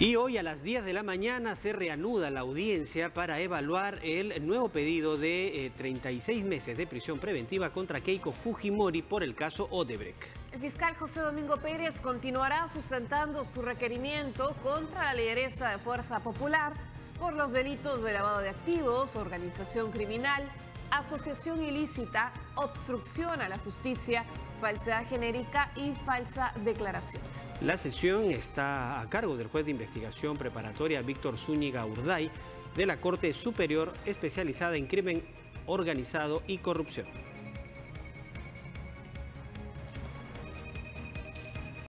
Y hoy a las 10 de la mañana se reanuda la audiencia para evaluar el nuevo pedido de 36 meses de prisión preventiva contra Keiko Fujimori por el caso Odebrecht. El fiscal José Domingo Pérez continuará sustentando su requerimiento contra la lideresa de Fuerza Popular por los delitos de lavado de activos, organización criminal, asociación ilícita, obstrucción a la justicia, falsedad genérica y falsa declaración. La sesión está a cargo del juez de investigación preparatoria Víctor Zúñiga Urday de la Corte Superior especializada en crimen organizado y corrupción.